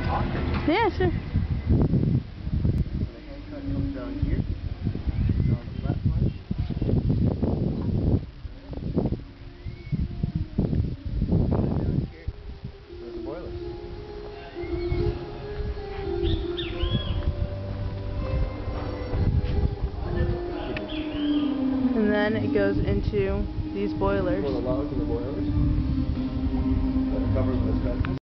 Yeah, sure. The hand cut comes down here. On the flat line. Down here. There's the boiler. And then it goes into these boilers. For the logs and the boilers that are covered with asbestos.